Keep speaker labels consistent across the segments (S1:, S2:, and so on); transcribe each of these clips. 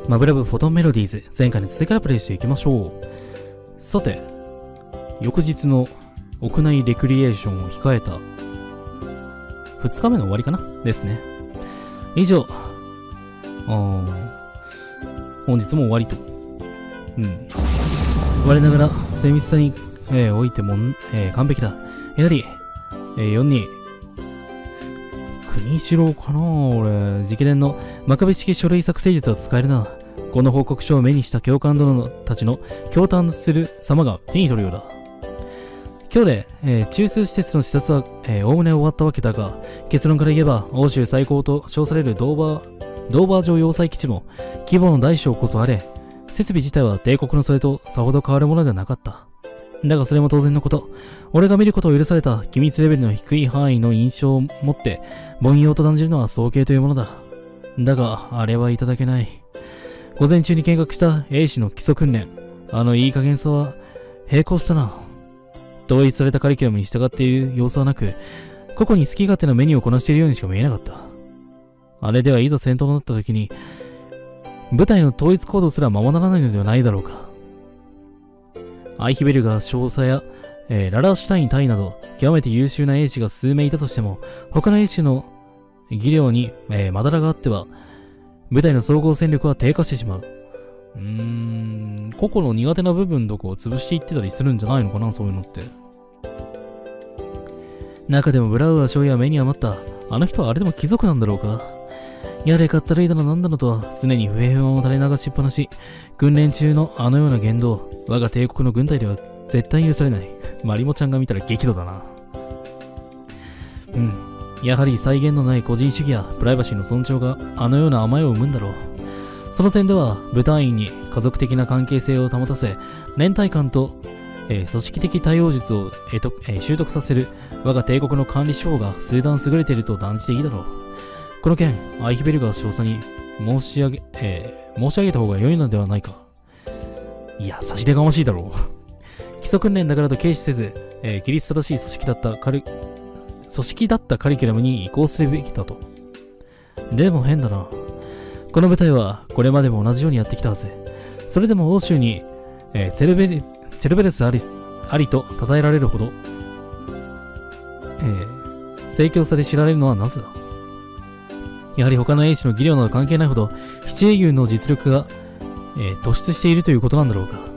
S1: マブラブフォトンメロディーズ、前回の続きからプレイしていきましょう。さて、翌日の屋内レクリエーションを控えた2日目の終わりかなですね。以上、本日も終わりと。我ながら精密さに、おいても、完璧だ。やはり、4に、国城かな俺、直伝の真壁式書類作成術は使えるな。この報告書を目にした教官殿たちの驚嘆する様が手に取るようだ。今日で、中枢施設の視察は、おおむね終わったわけだが、結論から言えば、欧州最高と称されるドーバー城要塞基地も、規模の大小こそあれ、設備自体は帝国のそれとさほど変わるものではなかった。だがそれも当然のこと。俺が見ることを許された機密レベルの低い範囲の印象を持って、凡庸と断じるのは早計というものだ。だが、あれはいただけない。午前中に見学した兵士の基礎訓練。いい加減さは、並行したな。統一されたカリキュラムに従っている様子はなく、個々に好き勝手なメニューをこなしているようにしか見えなかった。あれではいざ戦闘となった時に、部隊の統一行動すらままならないのではないだろうか。アイヒベルガー少佐や、ララシュタイン隊など、極めて優秀な兵士が数名いたとしても、他の兵士の技量に、まだらがあっては、部隊の総合戦力は低下してしまう。個々の苦手な部分どこを潰していってたりするんじゃないのかな、そういうのって。中でもブラウアー将や目に余った、あの人はあれでも貴族なんだろうか。やれかったらいいだのなんだのとは常に不平不満を垂れ流しっぱなし、訓練中のあのような言動、我が帝国の軍隊では絶対許されない。マリモちゃんが見たら激怒だな。やはり際限のない個人主義やプライバシーの尊重があのような甘えを生むんだろう。その点では、部隊員に家族的な関係性を保たせ、連帯感と、組織的対応術を、習得させる我が帝国の管理手法が数段優れていると断じていいだろう。この件、アイヒベルガー少佐に申し上げた方が良いのではないか。いや、差し出がましいだろう。基礎訓練だからと軽視せず、規律正しい組織だったカリキュラムに移行するべきだと。でも変だな。この部隊はこれまでも同じようにやってきたはず。それでも欧州に、チェルベレスありと称えられるほど、盛況さで知られるのはなぜだ。やはり他の兵士の技量など関係ないほど、七英雄の実力が、突出しているということなんだろうか。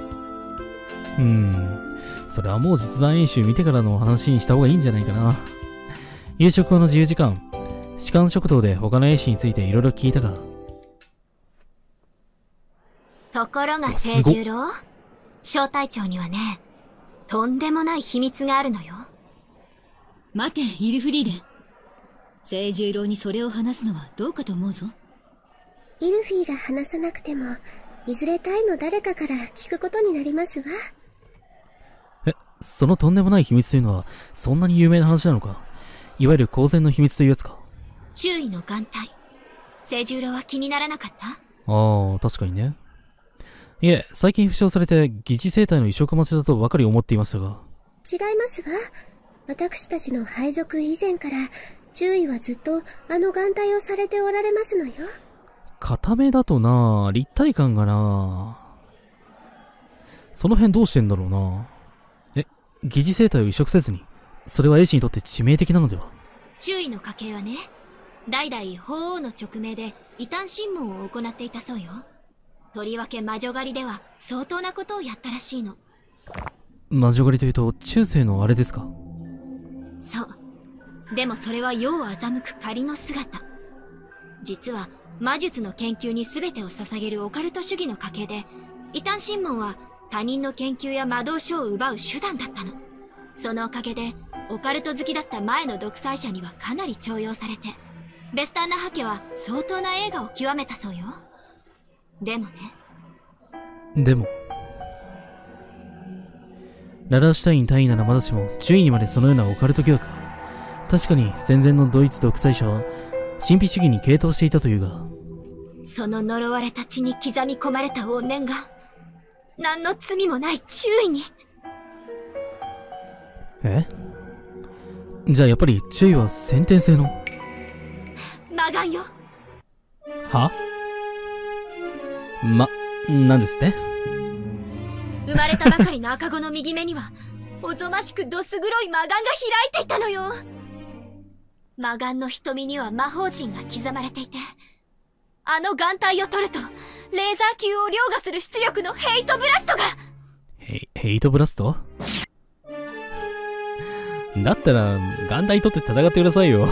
S1: それはもう実弾演習見てからの話にした方がいいんじゃないかな。夕食後の自由時間、士官食堂で他の兵士についていろいろ聞いたが。
S2: ところが清十郎、小隊長にはね、とんでもない秘密があるのよ。
S3: 待て、イルフリーレ。清十郎にそれを話すのはどうかと思うぞ。
S4: イルフィーが話さなくても、いずれ隊の誰かから聞くことになりますわ。
S1: そのとんでもない秘密というのは、そんなに有名な話なのか。いわゆる公然の秘密というやつか。
S2: 周囲の眼帯。清十郎は気にならなかった？
S1: 確かにね。いえ、最近負傷されて疑似生体の移植待ちだとばかり思っていましたが。
S4: 違いますわ。私たちの配属以前から、注意はずっとあの眼帯をされておられますのよ。
S1: 固めだとな、立体感がな。その辺どうしてんだろうな。疑似生体を移植せずに、それは A 氏にとって致命的なのでは。
S2: 周囲の家系はね、代々法王の勅命で異端審問を行っていたそうよ。とりわけ魔女狩りでは相当なことをやったらしいの。
S1: 魔女狩りというと中世のあれですか？
S2: そう。でもそれは世を欺く仮の姿。実は魔術の研究に全てを捧げるオカルト主義の家系で、異端審問は他人の研究や魔導書を奪う手段だったの。そのおかげでオカルト好きだった前の独裁者にはかなり重用されて、ベスタンナハ家は相当な栄華を極めたそうよ。でも
S1: ララシュタイン大尉ならまだしも、周囲にまでそのようなオカルト疑惑。確かに戦前のドイツ独裁者は神秘主義に傾倒していたというが、
S2: その呪われた血に刻み込まれた怨念が何の罪もない注意に。
S1: じゃあやっぱり注意は先天性の
S2: 魔眼よ。
S1: は？ なんですって？
S2: 生まれたばかりの赤子の右目には、おぞましくどす黒い魔眼が開いていたのよ。魔眼の瞳には魔法陣が刻まれていて、あの眼帯を取ると、レーザー球を凌駕する出力のヘイトブラストが。
S1: ヘイトブラスト？だったら、眼帯取って戦ってくださいよ。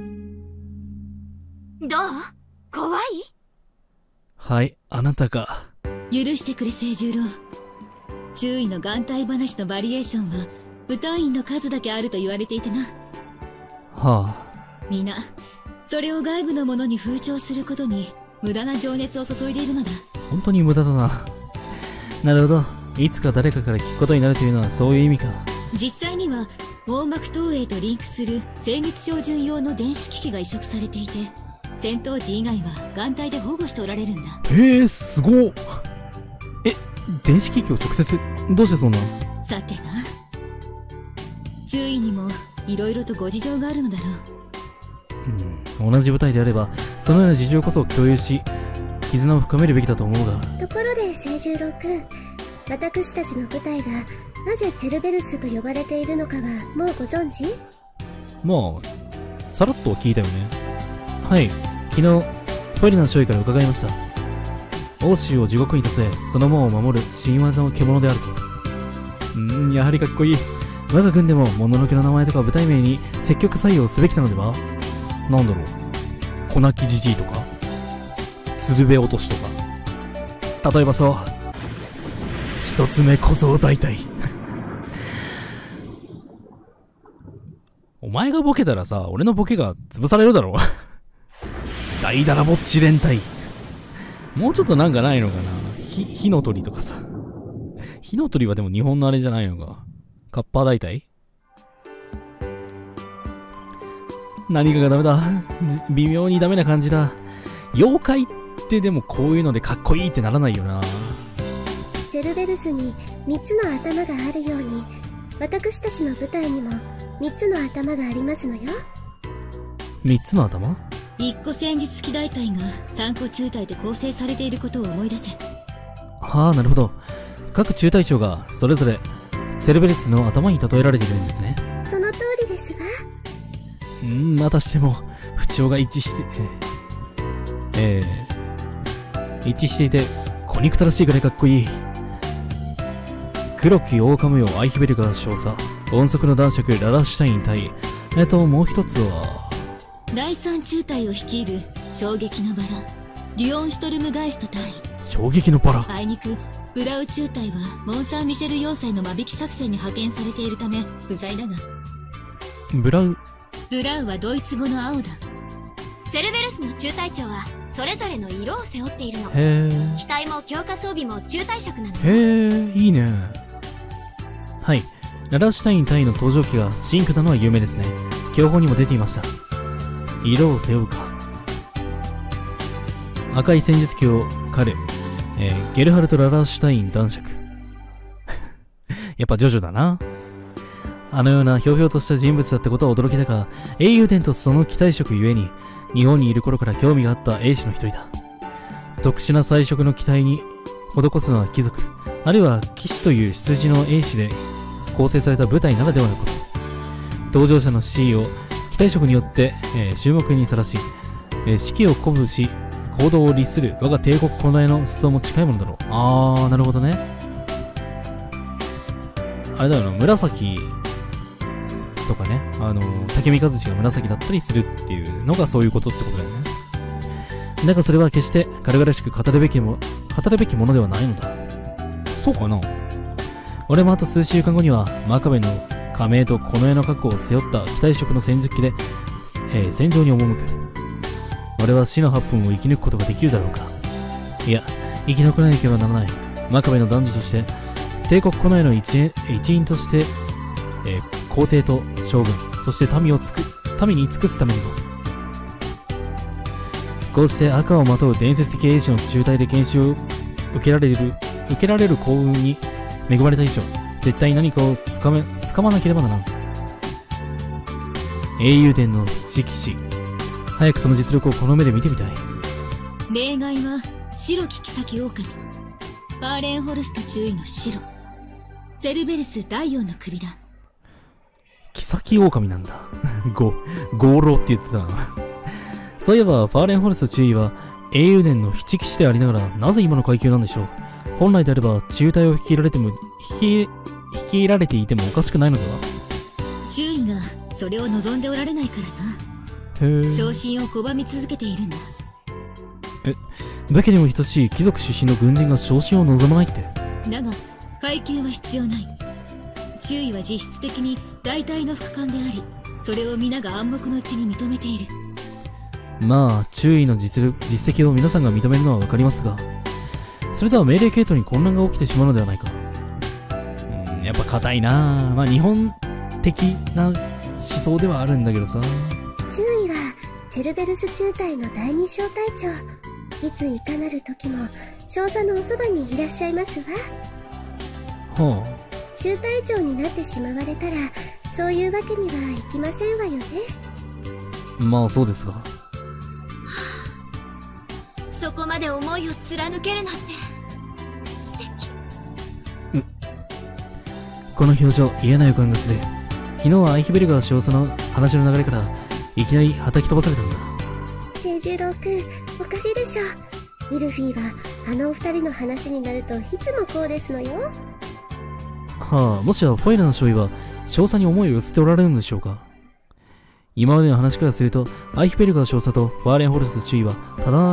S2: どう？怖い？
S1: はい、あなたが。
S3: 許してくれ清十郎。周囲の眼帯話のバリエーションは部隊員の数だけあると言われていてな。
S1: はあ。
S3: 皆それを外部のものに風潮することに無駄な情熱を注いでいるのだ。
S1: 本当に無駄だな。なるほど。いつか誰かから聞くことになるというのはそういう意味か。実際には網膜投影とリンクする精密照準用の電子機器が移植されていて、戦闘時以外は眼帯で保護しておられるんだ。へえ、すごっ。電子機器を直接どうしてそんな。さてな、周囲にもいろいろとご事情があるのだろう。同じ部隊であればそのような事情こそ共有し絆を深めるべきだと思うが。ところで清十郎君、私たちの部隊がなぜツェルベルスと呼ばれているのかはもうご存知？まあさらっとは聞いたよね。はい、昨日ファリナ少尉から伺いました。欧州を地獄に例え、その門を守る神話の獣であると。やはりかっこいい。我が軍でももののけの名前とか部隊名に積極採用すべきなのでは？なんだろう、粉木じじいとか鶴瓶落としとか。例えばそう、一つ目小僧大隊。お前がボケたらさ、俺のボケが潰されるだろ。大だらぼっち連隊。もうちょっとなんかないのかな。火の鳥とかさ。火の鳥はでも日本のあれじゃないのか。カッパ大隊？何かがダメだ。微妙にダメな感じだ。妖怪ってでもこういうのでかっこいいってならないよな。ツェルベルスに3つの頭があるように、私たちの部隊にも3つの頭がありますのよ。3つの頭？1個戦術機大隊が3個中隊で構成されていることを思い出せ。はあ、なるほど。各中隊長がそれぞれセルベルスの頭に例えられているんですね。その通りですが。またしても不調が一致していて小憎たらしいくらいかっこいい。黒き狼よアイヒベルガー少佐、音速の男爵ララシュタイン対、もう一つは第3中隊を率いる衝撃のバラデュオン・シュトルムガイスト対衝撃のバラ。あいにくブラウ中隊はモン・サン・ミシェル要塞の間引き作戦に派遣されているため不在だが。ブラウはドイツ語の青だ。セルベルスの中隊長はそれぞれの色を背負っているの。機体も強化装備も中隊色なの。いいね。はい、ララシュタイン隊の登場機がシンクなのは有名ですね。教本にも出ていました。色を背負うか。赤い戦術機を狩る、ゲルハルト・ララシュタイン男爵。やっぱジョジョだな。あのようなひょうひょうとした人物だったことは驚きだが、英雄伝とその機体色ゆえに日本にいる頃から興味があった英士の一人だ。特殊な彩色の機体に施すのは貴族、あるいは騎士という出自の英士で構成された部隊ならではのこと。登場者の地位を機体色によって、注目にさらし、士気を鼓舞し行動を律する我が帝国古代の思想も近いものだろう。なるほどね。あれだよな、紫とかね、武見和志が紫だったりするっていうのがそういうことってことだよね。だがそれは決して軽々しく語るべきものではないのだ。そうかな。俺もあと数週間後には真壁の加盟とこの世の過去を背負った機体色の戦術機で、戦場に赴く。俺は死の8分を生き抜くことができるだろうか。いや、生き残らなければならない。真壁の男女として帝国古代の一員として、皇帝と将軍、そして民に尽くすためにも。こうして赤をまとう伝説的英士の中隊で研修を受けられる幸運に恵まれた以上、絶対何かをつかまなければならん。英雄伝の直騎士、早くその実力をこの目で見てみたい。例外は
S3: 白き妃狼、ファーレンホルスト中尉の白、セルベルス第4の首だ。
S1: 妃狼なんだ。豪老って言ってたな。そういえば、ファーレンホルスト中尉は英雄伝の七騎士でありながら、なぜ今の階級なんでしょう。本来であれば、中隊を率いられていてもおかしくないのでは。
S3: 中尉がそれを望んでおられないからな。
S1: へえ。
S3: 昇進を拒み続けているんだ。
S1: 武家にも等しい貴族出身の軍人が昇進を望まないって。
S3: だが階級は必要ない。中尉は実質的に大隊の副官であり、それを皆が暗黙のうちに認めている。
S1: まあ中尉の実績を皆さんが認めるのは分かりますが、それでは命令系統に混乱が起きてしまうのではないか。やっぱ硬いなぁ。まあ日本的な思想ではあるんだけどさ。
S4: 中尉はセルベルス中隊の第二小隊長。いついかなる時も少佐のおそばにいらっしゃいますわ。
S1: は
S4: あ、中隊長になってしまわれたらそういうわけにはいきませんわよね。
S1: まあそうですが、
S2: そこまで思いを貫けるなんて素敵。
S1: この表情、嫌な予感がする。昨日はアイヒベルガー少佐の話の流れからいきなり叩き飛ばされたんだ。
S4: 清十郎くん、おかしいでしょ。イルフィはあのお二人の話になるといつもこうですのよ。
S1: はあ、もしやフォイラの少尉は少佐に思いを寄せておられるのでしょうか。今までの話からすると、アイヒベルガー少佐とファーレンホルスト中尉は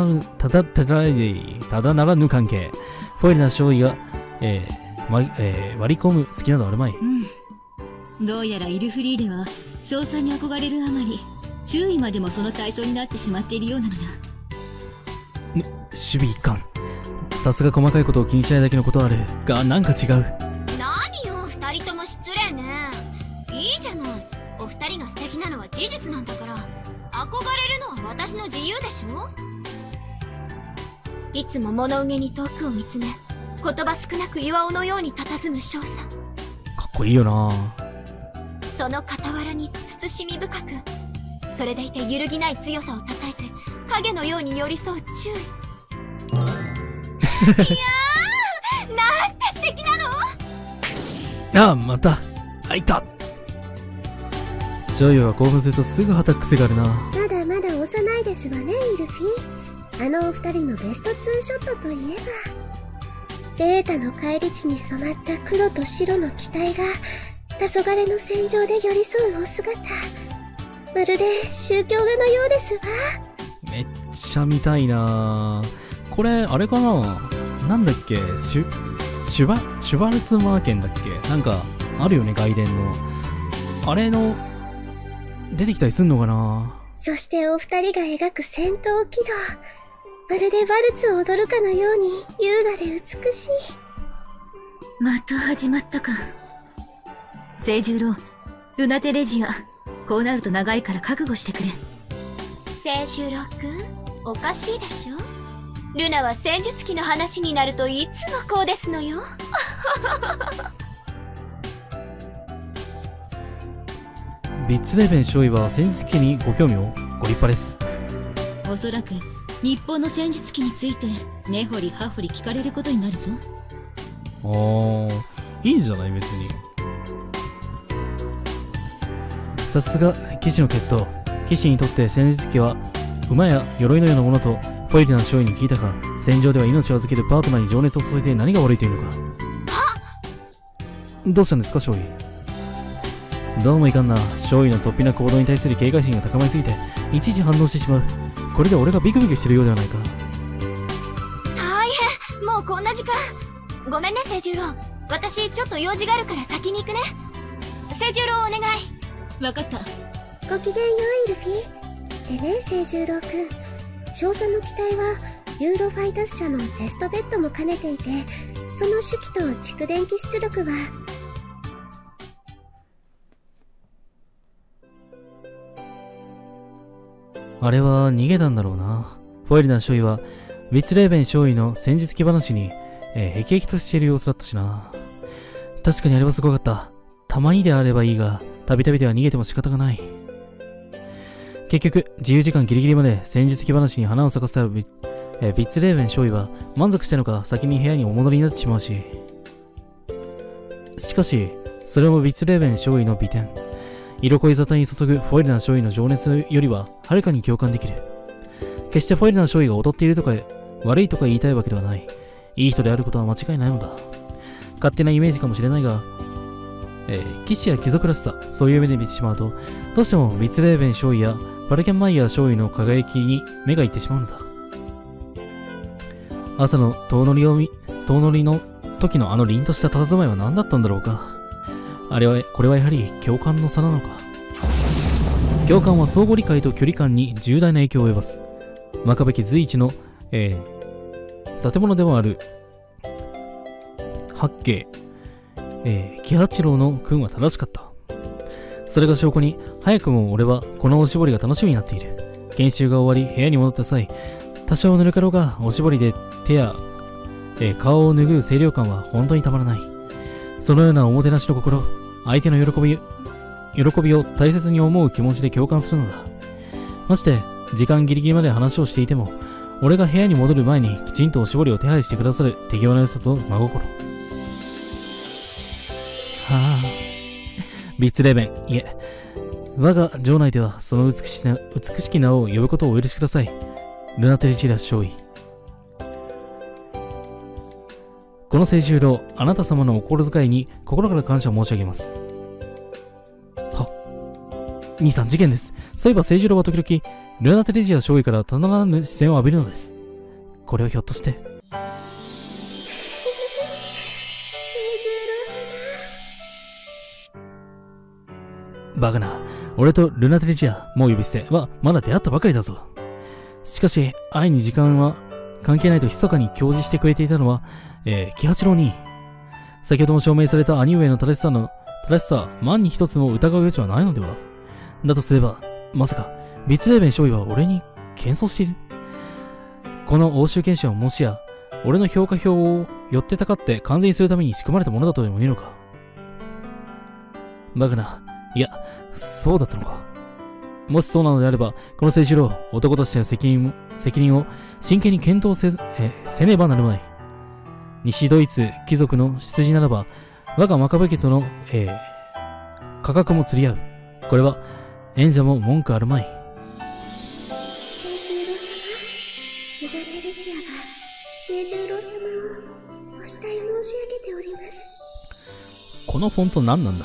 S1: ただならぬ関係。フォイラの少尉が、割り込む好きなどあるまい。
S3: どうやらイルフリーでは少佐に憧れるあまり、中尉までもその対象になってしまっているようなのだ。
S1: 守備一貫。さすが細かいことを気にしないだけのことはあるが、なんか違う。
S2: 何よ、二人とも失礼ね。いいじゃない。お二人が素敵なのは事実なんだから、憧れるのは私の自由でしょ。いつも物憂げに遠くを見つめ、言葉少なく岩尾のように佇む少佐。
S1: かっこいいよな。
S2: その傍らに慎み深く、それでいて揺るぎない強さをたたえて影のように寄り添う注意。いやー、なんて素敵なの。
S1: ああ、また開いた。少尉は興奮するとすぐはたく癖があるな。
S4: まだまだ幼いですわね、イルフィ。あのお二人のベストツーショットといえば、データの返り血に染まった黒と白の機体が黄昏の戦場で寄り添うお姿、まるで宗教画のようですわ。
S1: めっちゃ見たいな。これあれかな、なんだっけ、シュバルツマーケンだっけ、なんかあるよね、外伝のあれの出てきたりすんのかな。
S4: そしてお二人が描く戦闘軌道、まるでバルツを踊るかのように優雅で美しい。
S3: また始まったか。清十郎、ルナテレジア、こうなると長いから覚悟してくれ。
S2: 清十郎くん、おかしいでしょ。ルナは戦術機の話になるといつもこうですのよ。
S1: ビッツレーベン少尉は戦術機にご興味を。ご立派です。
S3: おそらく日本の戦術機について根掘り葉掘り聞かれることになるぞ。
S1: いいんじゃない、別に。さすが騎士の血統。騎士にとって戦術機は馬や鎧のようなものと、フォイルナ少尉に聞いたが、戦場では命を預けるパートナーに情熱を注いで何が悪いというのか。どうしたんですか、少尉。どうもいかんな。少尉の突飛な行動に対する警戒心が高まりすぎて、いちいち反応してしまう。これで俺がビクビクしてるようではないか。
S2: 大変、もうこんな時間。ごめんね、清十郎。私ちょっと用事があるから先に行くね。清十郎お願い。
S3: わかった。
S4: ごきげんよう、イルフィ。でね、清十郎くん、少佐の機体はユーロファイタス社のテストベッドも兼ねていて、その手記と蓄電気出力は
S1: あれは逃げたんだろうな。フォイルナー少尉はウィッツレーベン少尉の戦術機話に、へきへきとしている様子だったしな。確かにあれはすごかった。たまにであればいいが、たびたびでは逃げても仕方がない。結局、自由時間ギリギリまで戦術機話に花を咲かせたウィビッツレーベン少尉は満足したのか先に部屋にお戻りになってしまうし。しかし、それもビッツレーベン少尉の美点。色恋沙汰に注ぐフォイルナー少尉の情熱よりははるかに共感できる。決してフォイルナー少尉が劣っているとか悪いとか言いたいわけではない。いい人であることは間違いないのだ。勝手なイメージかもしれないが、騎士や貴族らしさ、そういう目で見てしまうと、どうしてもビッツレーベン少尉やバルケンマイヤー少尉の輝きに目がいってしまうのだ。朝の遠乗りの時のあの凛とした佇まいは何だったんだろうか。これはやはり共感の差なのか。共感は相互理解と距離感に重大な影響を及ぼす。真壁家随一の、建物でもある八景、喜八郎の君は正しかった。それが証拠に、早くも俺はこのおしぼりが楽しみになっている。研修が終わり、部屋に戻った際、多少ぬるかろうがおしぼりで手や、顔を拭う清涼感は本当にたまらない。そのようなおもてなしの心、相手の喜びを大切に思う気持ちで共感するのだ。まして、時間ギリギリまで話をしていても、俺が部屋に戻る前にきちんとおしぼりを手配してくださる手際の良さと真心。ビッツレーベン、いえ、我が城内ではその美しき名を呼ぶことをお許しください。ルナテリジラ少尉。この清十郎、あなた様のお心遣いに心から感謝申し上げます。兄さん、事件です。そういえば清十郎は時々、ルナテリジア少尉からたならぬ視線を浴びるのです。これはひょっとして。清
S4: 十郎様。
S1: バカな。俺とルナテリジア、もう呼び捨てはまだ出会ったばかりだぞ。しかし、愛に時間は関係ないと密かに教示してくれていたのは、喜八郎に。先ほども証明された兄上の正しさ、万に一つも疑う余地はないのでは。だとすれば、まさか、ビッツレーベン少尉は俺に謙遜している。この欧州検診はもしや、俺の評価表を寄ってたかって完全にするために仕組まれたものだとでも言うのか。バカな。いや、そうだったのか。もしそうなのであれば、この清十郎、男としての責任を真剣に検討せねばなるまい。西ドイツ貴族の出自ならば、我が真壁家との、価格も釣り合う。これは、縁者も文句あるまい。
S4: 清十郎様、ルナテリジアが清十郎様をお慕い申し上げております。
S1: このフォント何なんだ。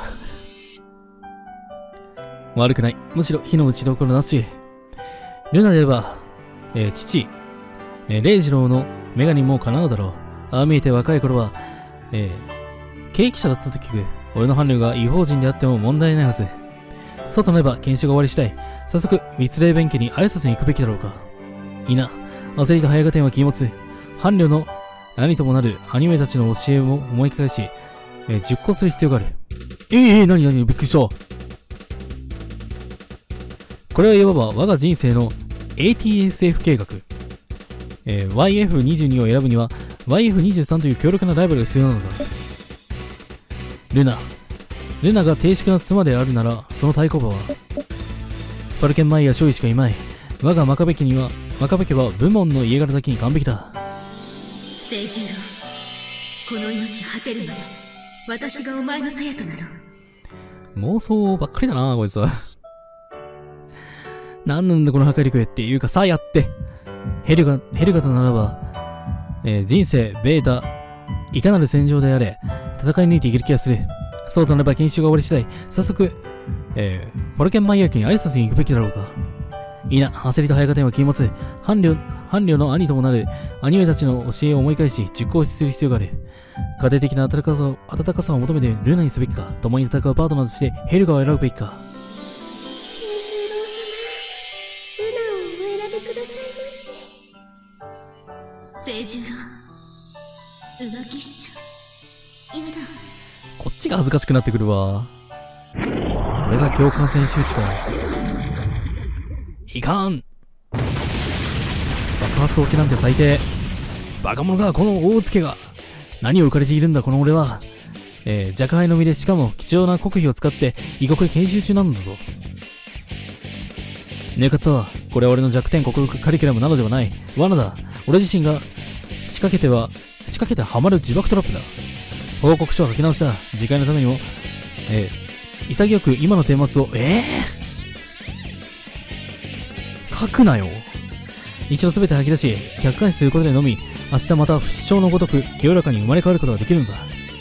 S1: 悪くない。むしろ火の打ちどころなし。ルナで言えば、父、礼二郎のメガにもう叶うだろう。ああ見えて若い頃は、経営者だったと聞く。俺の伴侶が違法人であっても問題ないはず。そうとなれば研修が終わり次第、早速、ミツレーベン家に挨拶に行くべきだろうか。いいな。焦りと早合点は気持つ。伴侶の兄ともなる兄上たちの教えを思い返し、熟考する必要がある。何びっくりした。これはいわば我が人生の ATSF 計画。YF22 を選ぶには YF23 という強力なライバルが必要なのだ。ルナが定宿の妻であるなら、その対抗馬はバルケンマイヤー少尉しかいまい。我が真壁家は部門の家柄だけに完璧だ。
S3: 清十郎、この命果てるまで私がお前の鞘となろう。
S1: 妄想ばっかりだなこいつは。なんなんだこの破壊力っていうかさやって。ヘルガとならば、人生、ベータ、いかなる戦場であれ、戦い抜いていける気がする。そうとなれば研修が終わり次第、早速、フォルケンマイヤー家に挨拶に行くべきだろうか。いいな、焦りと早合点は気持つ。伴侶の兄ともなる兄上たちの教えを思い返し、熟考する必要がある。家庭的な温かさを求めてルナにすべきか、共に戦うパートナーとしてヘルガを選ぶべきか。
S3: 清十郎、浮気しちゃ嫌だ。
S1: こっちが恥ずかしくなってくるわ。これが共感性周知か。いかん。爆発落ちなんて最低。バカ者が、この大付けが。何を浮かれているんだこの俺は。若輩の身で、しかも貴重な国費を使って異国で研修中なんだぞ。ねえかったわ。これは俺の弱点国カリキュラムなどではない。罠だ。 俺自身が仕掛けてはハマる自爆トラップだ。報告書は書き直した。次回のためにも、潔く今の顛末を、書くなよ。一度すべて吐き出し、客観視することでのみ、明日また不死鳥のごとく清らかに生まれ変わることができるのだ。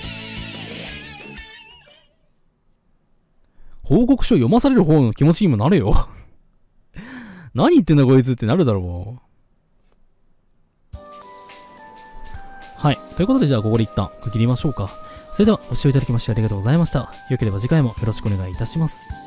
S1: 報告書読まされる方の気持ちにもなれよ。何言ってんだこいつってなるだろう。はい。ということでじゃあここで一旦区切りましょうか。それではご視聴いただきましてありがとうございました。良ければ次回もよろしくお願いいたします。